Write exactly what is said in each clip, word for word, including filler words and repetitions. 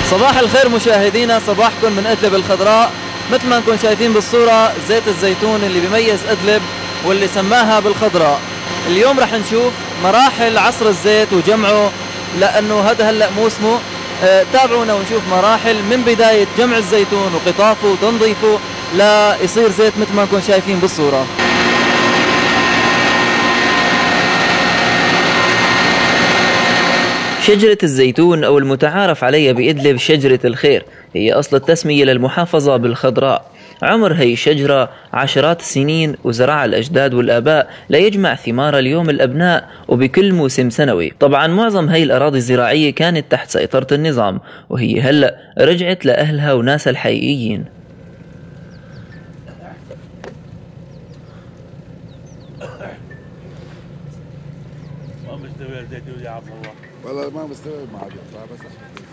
صباح الخير مشاهدينا، صباحكم من ادلب الخضراء. مثل ما انكم شايفين بالصورة زيت الزيتون اللي بيميز ادلب واللي سماها بالخضراء. اليوم رح نشوف مراحل عصر الزيت وجمعه، لانه هذا هلا موسمه. آه تابعونا ونشوف مراحل من بداية جمع الزيتون وقطافه وتنظيفه ليصير زيت مثل ما انكم شايفين بالصورة. شجرة الزيتون أو المتعارف عليها بإدلب شجرة الخير هي أصل التسمية للمحافظة بالخضراء. عمر هي الشجرة عشرات السنين وزرعها الأجداد والآباء ليجمع ثمار اليوم الأبناء وبكل موسم سنوي. طبعا معظم هي الأراضي الزراعية كانت تحت سيطرة النظام، وهي هلأ رجعت لأهلها وناسها الحقيقيين. والله ما مستوي ما عاد يطلع بس.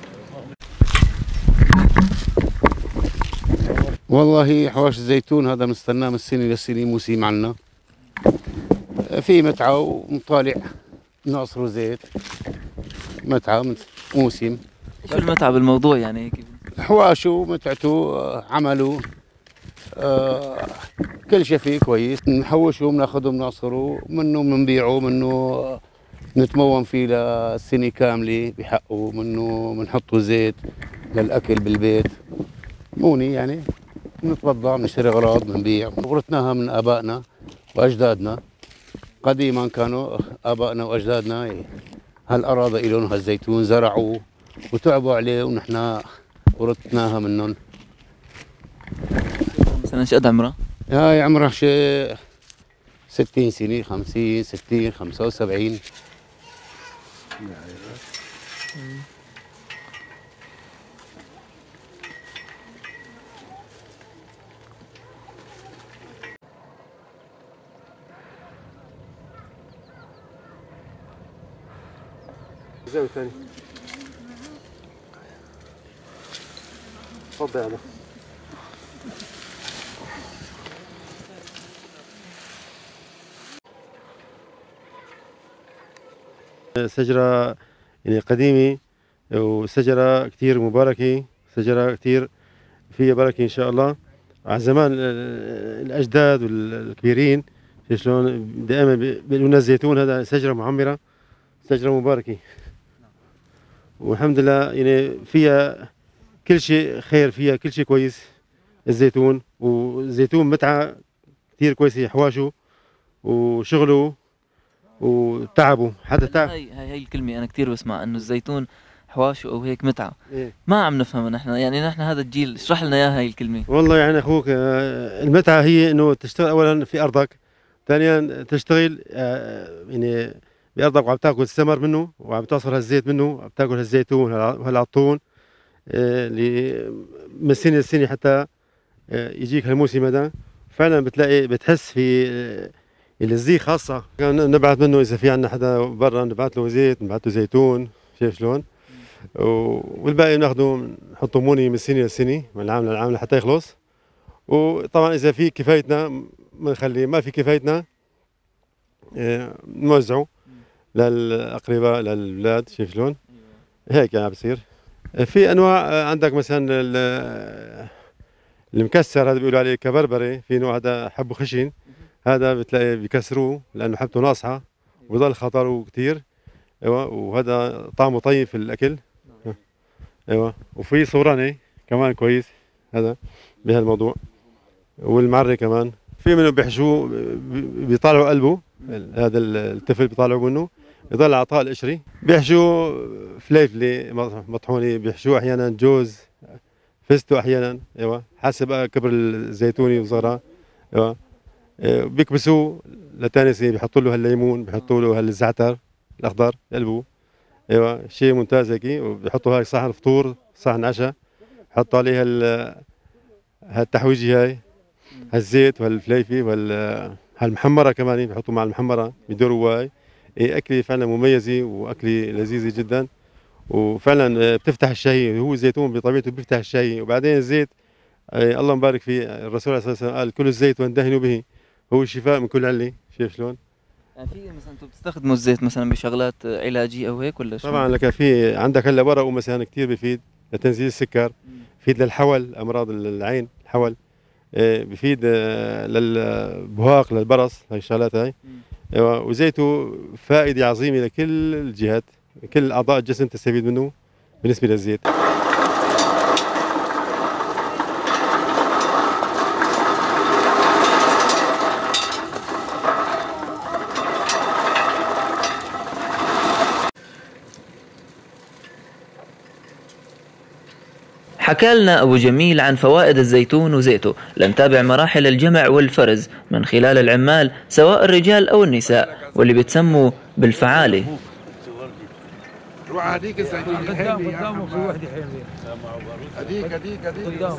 والله حواش الزيتون هذا مستناه من السنه للسنه، موسم عنا في متعه ومطالع نعصروا زيت متعه موسم. شو المتعه بالموضوع يعني هيك؟ حواشو متعته عمله آه كل شيء فيه كويس. نحوشه بناخذه بنعصره منه بنبيعه، منه نتمون فيه للسنة كاملة بحقه، منه بنحطه زيت للأكل بالبيت موني يعني. بنتبضع بنشتري أغراض بنبيع. ورثناها من آبائنا وأجدادنا قديما، كانوا آبائنا وأجدادنا هالأراضي إلهم هالزيتون زرعوه وتعبوا عليه ونحن ورثناها منهم. مثلا ايش قد عمرها؟ هاي عمرها شيء ستين سنة، خمسين ستين خمسة وسبعين. زاوية ثانية. تفضل يا شجرة يعني قديمة وشجرة كثير مباركة، شجرة كثير فيها بركة إن شاء الله. على زمان الأجداد والكبيرين شلون دائما بيقولوا لنا الزيتون هذا شجرة معمرة، شجرة مباركة، والحمد لله يعني فيها كل شيء خير، فيها كل شيء كويس الزيتون. والزيتون متعة كثير كويسة، حواشه وشغله وتعبه حتى تعب. هاي هاي هي الكلمة أنا كثير بسمع إنه الزيتون حواشه أو هيك متعة. إيه؟ ما عم نفهمها نحن، يعني نحن هذا الجيل اشرح لنا إياها هاي الكلمة. والله يعني أخوك المتعة هي إنه تشتغل أولا في أرضك، ثانيا تشتغل يعني بأرضك وعم تاكل الثمر منه وعم تعصر هالزيت منه، عم تاكل هالزيتون وهالعطون اللي من سنة لسنة حتى يجيك هالموسم هذا. فعلا بتلاقي بتحس في الزي خاصة. كان نبعث منه إذا في عندنا حدا برا نبعث له زيت، نبعث له زيتون، شايف شلون؟ والباقي بناخده نحطه موني من سنة لسنة، من العام للعام لحتى يخلص. وطبعا إذا في كفايتنا بنخليه، ما في كفايتنا نوزعه للأقرباء للأولاد، شايف شلون؟ هيك يعني بصير. في أنواع عندك مثلا المكسر هذا بيقولوا عليه كبربري، في نوع هذا حبه خشن، هذا بتلاقي بيكسروه لأنه حبته ناصحة وبضل خطره كثير. ايوه، وهذا طعمه طيب في الأكل. ايوه، وفي صوراني كمان كويس هذا بهالموضوع، والمعري كمان في منه بيحشوه بيطالعوا قلبه، هذا الطفل بيطالعوا منه يضل عطاء القشري، بيحشوه فليفلي مطحونة، بيحشوه أحيانا جوز فستو أحيانا. ايوه، حسب كبر الزيتوني وصغرها. ايوه، بيكبسوه لثاني سنة، بيحطوا له هالليمون، بيحطوا له هالزعتر الأخضر يقلبوه. ايوه، شيء ممتاز هيك. وبيحطوا هاي صحن فطور صحن عشاء، بحطوا عليه هال هالتحويجي هاي هالزيت وهالفليفي وهالمحمرة كمان بيحطوا مع المحمرة بيدوروا هاي. إيه، أكلة فعلا مميزة وأكلة لذيذة جدا، وفعلا بتفتح الشهية. هو الزيتون بطبيعته بيفتح الشهية. وبعدين الزيت إيه الله مبارك فيه، الرسول عليه الصلاة والسلام قال كل الزيت واندهنوا به، هو الشفاء من كل علة. شايف شلون؟ يعني في مثلا انتم بتستخدموا الزيت مثلا بشغلات علاجية او هيك ولا شو؟ طبعا لك في عندك هلا ورقه مثلا كثير بفيد، لتنزيل السكر، بفيد للحول امراض العين الحول، بفيد للبهاق للبرص، هاي الشغلات هاي. وزيته فائده عظيمه لكل الجهات، كل اعضاء الجسم تستفيد منه بالنسبه للزيت. حكى لنا أبو جميل عن فوائد الزيتون وزيته. لنتابع مراحل الجمع والفرز من خلال العمال سواء الرجال أو النساء، واللي بتسموا بالفعالة. روح هديك الزيتون قدام قدامه في وحده حلوه. هديك هديك هديك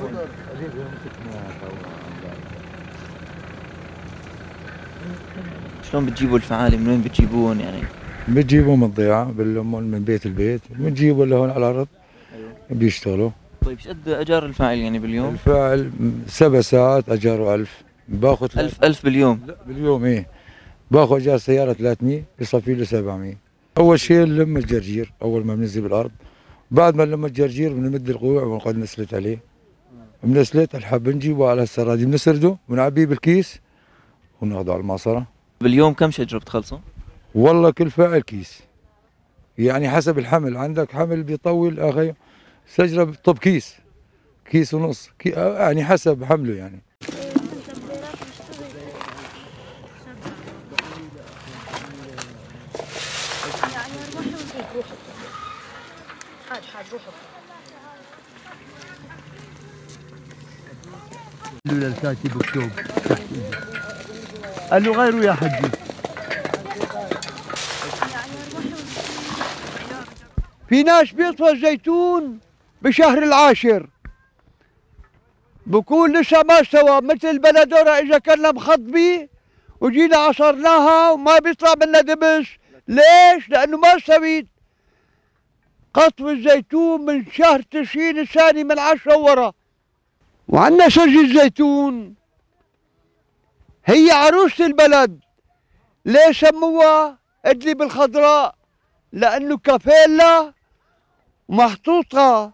شلون بتجيبوا الفعالة؟ من وين بتجيبوهم يعني؟ بتجيبوا من الضيعة باللمون من بيت البيت، بنجيبوا لهون على الأرض. أيوه. بيشتغلوا. طيب ايش قد اجار الفاعل يعني باليوم؟ الفاعل سبع ساعات اجاره ألف، باخذ ألف ألف باليوم؟ لا باليوم ايه، باخذ اجار سيارة ثلاثمية بصفي له سبعمية. أول شيء نلم الجرجير أول ما بننزل بالأرض، بعد ما نلم الجرجير بنمد القوع ونقعد نسلت عليه. بنسلت الحب بنجيبه على السرادي بنسرده بنعبيه بالكيس وناخذه على المعصرة. باليوم كم شجرة بتخلصوا؟ والله كل فاعل كيس، يعني حسب الحمل، عندك حمل بيطول اخي شجرة بطب كيس، كيس ونص، كي يعني حسب حمله يعني. للكاتب مكتوب قال له غيره يا حجي. في ناس بيطفى الزيتون بشهر العاشر، بكون لسه ما استوى، مثل البندورة إذا كنا مخضبي وجينا عصرناها وما بيطلع منها دبس. ليش؟ لأنه ما استويت. قطف الزيتون من شهر تشرين الثاني من عشرة ورا. وعندنا شجرة الزيتون هي عروسة البلد. ليه سموها ادلب الخضراء؟ لأنه كافيلا ومحطوطة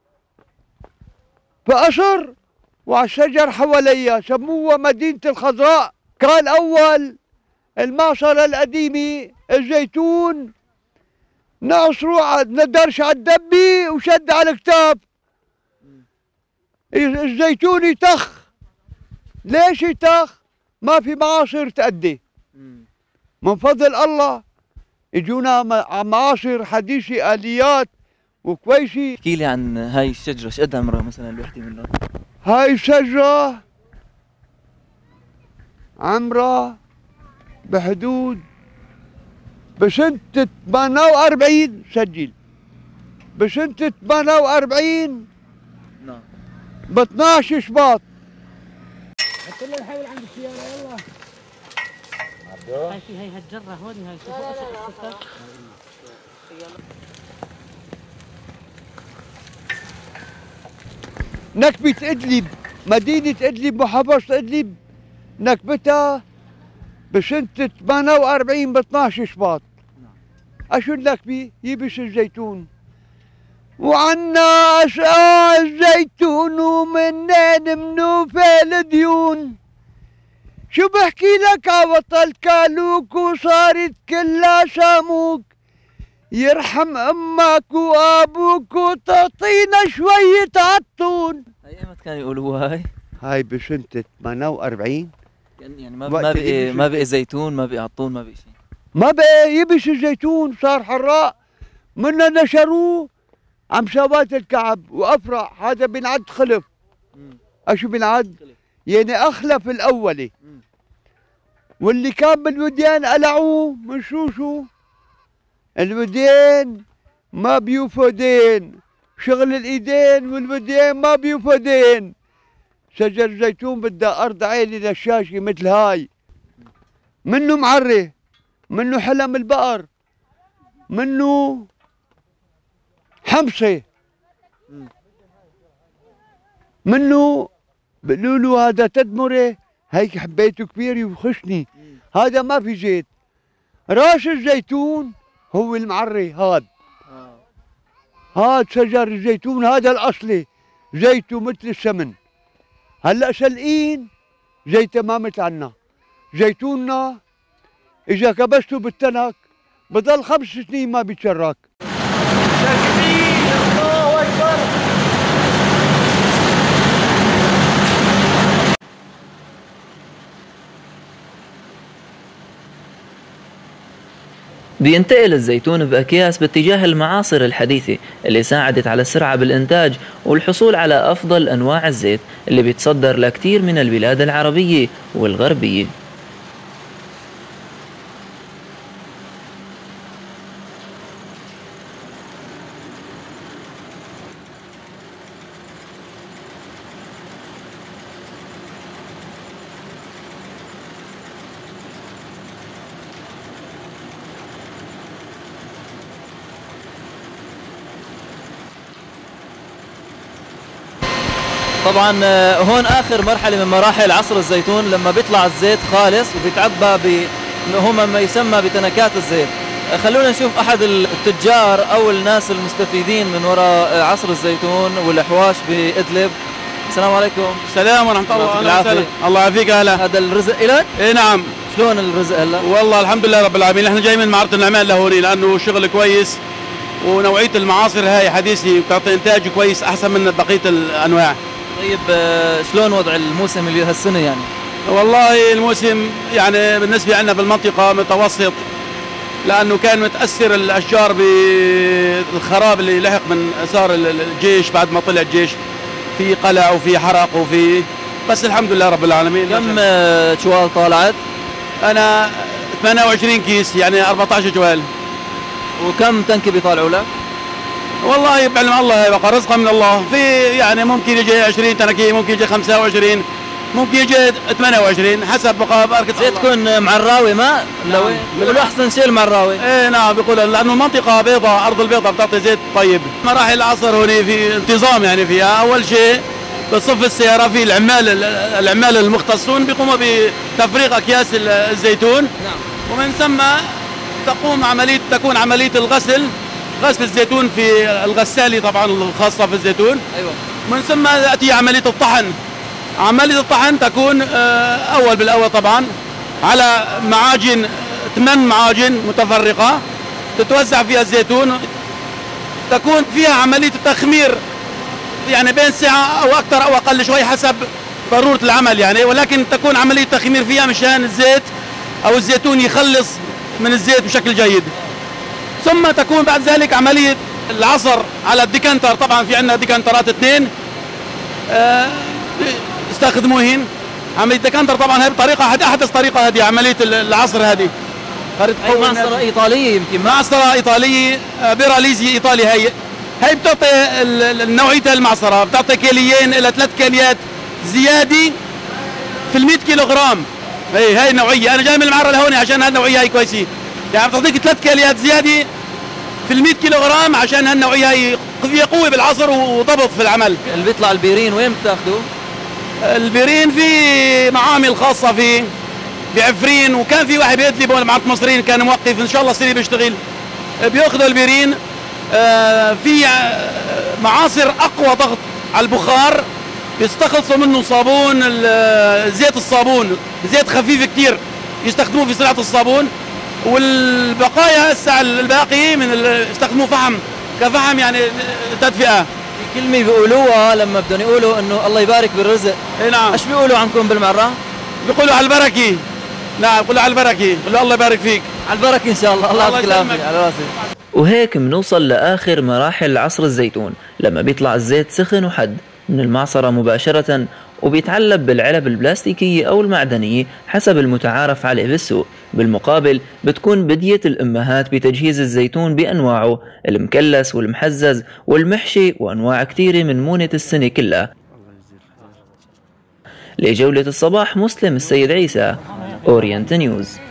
في قصر وعلى الشجر حواليها، سموها مدينة الخضراء. كان أول المعصرة القديمة الزيتون نعصروا ندرش على الدبي وشد على الكتاب. الزيتون يتخ. ليش يتخ؟ ما في معاصر تأدي. من فضل الله اجونا معاصر حديثة آليات وكويسة. احكي لي عن هاي الشجرة، ايش قد عمرها مثلا الوحدة منها؟ هاي الشجرة عمرها بحدود بسنة ثمانية وأربعين، سجل بسنة ثمانية وأربعين نعم ب اثنعش شباط. حط لنا الحول عند السيارة يلا. هاي في هاي هالجرة هون، هاي شوفوا أسد الستات. نكبة إدلب، مدينة إدلب محافظة إدلب، نكبتها بسنة ثمانية وأربعين ب اثنعش شباط. أشو النكبة؟ يبس الزيتون. وعنا أسقى الزيتون ومنين منوفل الديون. شو بحكي لك عوطل كالوك وصارت كلها شاموك. يرحم امك وابوك وتعطينا شوية عطون. هاي ايمت كانوا يقولوها هاي؟ هاي بسنة ثمانية وأربعين. يعني ما ما بقي ما بقي زيتون، ما بقي عطون، ما بقي شيء. ما بقي، يبس الزيتون صار حراء. منا نشروه عم شوات الكعب وافرع. هذا بنعد خلف. اشو بنعد؟ يعني اخلف الاولي. واللي كان بالوديان قلعوه من شو شو؟ الودين ما بيوفدين، شغل الايدين والودين ما بيوفدين. شجر زيتون بدها ارض عالي للشاشة مثل هاي، منه معري، منه حلم البقر، منه حمصة، منه بيقولوا له هذا تدمره، هيك حبيته كبير وخشني. هذا ما في زيت. راس الزيتون هو المعري هاد. هذا شجر الزيتون هذا الأصلي زيته مثل السمن. هلا سلقين زيته ما مثل عنا. زيتوننا إذا كبسته بالتنك بضل خمس سنين ما بيتشرك. الله أكبر. بينتقل الزيتون بأكياس باتجاه المعاصر الحديثة اللي ساعدت على السرعة بالإنتاج والحصول على أفضل أنواع الزيت اللي بيتصدر لكتير من البلاد العربية والغربية. طبعا هون اخر مرحله من مراحل عصر الزيتون لما بيطلع الزيت خالص وبيتعبى ب هو ما يسمى بتنكات الزيت. خلونا نشوف احد التجار او الناس المستفيدين من وراء عصر الزيتون والاحواش بادلب. السلام عليكم. السلام ورحمه الله وبركاته. الله يعافيك. اهلا. هذا الرزق لك؟ اي نعم. شلون الرزق هلا؟ والله الحمد لله رب العالمين. احنا جاي من معرض النعمان لهوني لانه شغل كويس ونوعيه المعاصر هاي حديثه بتعطي انتاج كويس احسن من بقيه الانواع. طيب شلون وضع الموسم اللي هالسنه يعني؟ والله الموسم يعني بالنسبه لنا بالمنطقه متوسط لانه كان متاثر الاشجار بالخراب اللي لحق من اثار الجيش بعد ما طلع الجيش، في قلع وفي حرق وفي بس الحمد لله رب العالمين. كم شوال طالعت؟ انا ثمانية وعشرين كيس يعني أربعة عشر جوال. وكم تنكي بيطالعوا لك؟ والله بعلم الله بقى رزقا من الله. في يعني ممكن يجي عشرين تنكي، ممكن يجي خمسة وعشرين، ممكن يجي ثمانية وعشرين حسب بقى بركه. زيت تكون معراوي ما؟ نعم. بيقولوا احسن شيء المعراوي. ايه نعم بيقولوا لانه المنطقه بيضاء، ارض البيضاء بتعطي زيت طيب. مراحل العصر هون في انتظام يعني فيها. اول شيء بصف السياره في العمال العمال المختصون بيقوموا بتفريغ اكياس الزيتون. نعم. ومن ثم تقوم عمليه تكون عمليه الغسل، غسل الزيتون في الغسالة طبعا الخاصة في الزيتون. ايوه. من ثم تأتي عملية الطحن. عملية الطحن تكون أول بالأول طبعا على معاجن، ثمان معاجن متفرقة تتوزع فيها الزيتون. تكون فيها عملية التخمير يعني بين ساعة أو أكثر أو أقل شوي حسب ضرورة العمل يعني، ولكن تكون عملية تخمير فيها مشان الزيت أو الزيتون يخلص من الزيت بشكل جيد. ثم تكون بعد ذلك عملية العصر على الديكانتر. طبعا في عندنا ديكانترات اثنين أه يستخدموهن. عملية الديكانتر طبعا هي بطريقة أحدث طريقة هذه عملية العصر هذه. هي معصرة إيطالية يمكن. معصرة إيطالية بيراليزي إيطالي. هي هي بتعطي نوعية المعصرة بتعطي كيليين إلى ثلاث كيليات زيادة في ال مئة كيلو غرام. هي هي النوعية. أنا جاي من المعرة لهون عشان هالنوعية هي كويسة. يعني بتعطيك ثلاث كيليات زياده في ال مئة كيلو غرام عشان هالنوعيه هي فيها قوه بالعصر وضبط في العمل. اللي بيطلع البيرين وين بتاخذوه؟ البيرين في معامل خاصه فيه بعفرين، وكان في واحد بيدلب معرض مصريين كان موقف ان شاء الله السنه بيشتغل بياخذوا البيرين. في معاصر اقوى ضغط على البخار بيستخلصوا منه صابون زيت الصابون، زيت خفيف كثير يستخدموه في صناعه الصابون. والبقايا هسه الباقي من يستخدموه فحم كفحم يعني تدفئه. في كلمه بيقولوها لما بدهم يقولوا انه الله يبارك بالرزق. اي نعم. ايش بيقولوا عنكم بالمعره؟ بيقولوا على البركه. نعم بيقولوا على البركه، بيقولوا الله يبارك فيك. على البركه ان شاء الله. الله يعطيك العافيه. على راسي. وهيك بنوصل لاخر مراحل عصر الزيتون لما بيطلع الزيت سخن وحد من المعصره مباشره وبيتعلب بالعلب البلاستيكية أو المعدنية حسب المتعارف عليه بالسوق. بالمقابل بتكون بدية الأمهات بتجهيز الزيتون بأنواعه المكلس والمحزز والمحشي وأنواع كثيرة من مونة السنة كلها. لجولة الصباح مسلم السيد عيسى، أورينت نيوز.